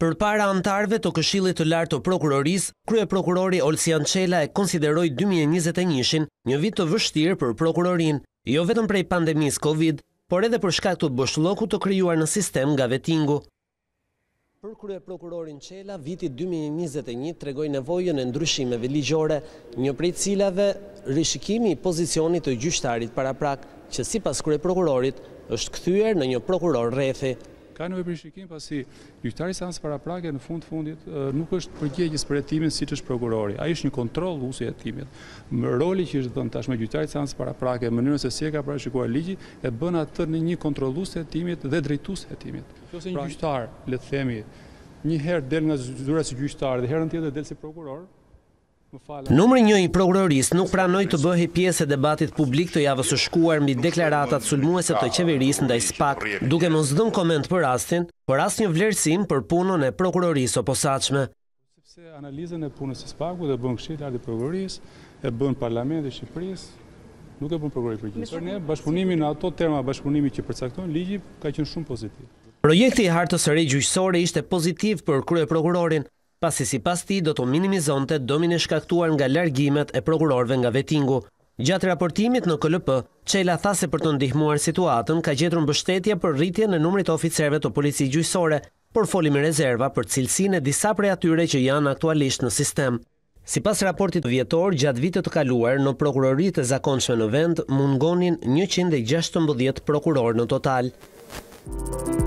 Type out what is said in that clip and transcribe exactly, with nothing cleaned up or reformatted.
Përpara antarëve të Këshillit të Lartë të Prokurorisë, Kryeprokurori Olsian Çela e konsideroi dy mijë e njëzet e një-shin një vit të vështirë për prokurorinë, jo vetëm prej pandemisë Covid, por edhe për shkak të boshllëkut të krijuar në sistem nga vetingu. Për Kryeprokurorin Çela, viti dy mijë e njëzet e një tregoi nevojën e ndryshimeve ligjore, një prej cilave rishikimi i pozicionit të gjyqtarit paraprak, që sipas Kryeprokurorit është kthyer në një prokuror rrethi. Ka nevojë për rishikim pasi gjyqtari seancë paraprake në fund fundit nuk është përgjegjës për hetimin siç është prokurori. Ai është një kontrollues i hetimit. Roli që është dhënë tashmë gjyqtarit seancë paraprake, mënyrën se si e ka parashikuar ligji, e bën atë në një kontrollues të hetimit dhe drejtues të hetimit. Nëse një gjyqtar, le të themi, një herë del nga zyra si gjyqtar dhe herën tjetër del si prokuror, Numri një i prokurorisë nuk pranoi të bëhej pjesë e debatit publik të javës së shkuar mbi deklaratat sulmuese të qeverisë ndaj SPAK, duke mos dhënë koment për rastin, por asnjë vlerësim për punën e prokurorisë së posaçme. Sepse analizën e punës së SPAK-ut e bën Këshilli i Prokurorisë, e bën Parlamenti i Shqipërisë, nuk e bën prokurori përgjithshëm. Për ne bashkëpunimi në ato terma bashkëpunimi që përcakton ligji ka qenë shumë pozitiv. Projekti i hartës së re gjyqësore ishte pozitiv për kryeprokurorin, pasi sipas tij do të minimizonte domin e shkaktuar nga largimet e prokurorëve nga vetingu. Gjatë raportimit në K L P, Çela tha se për të ndihmuar situatën ka gjetur mbështetje për rritjen e numrit të oficerëve të policisë gjyqësore, por foli me rezerva për cilësinë e disa prej atyre që janë aktualisht në sistem. Sipas raportit vjetor, gjatë vitit të kaluar në prokuroritë e zakonshme në vend mungonin njëqind e gjashtëmbëdhjetë prokurorë në total.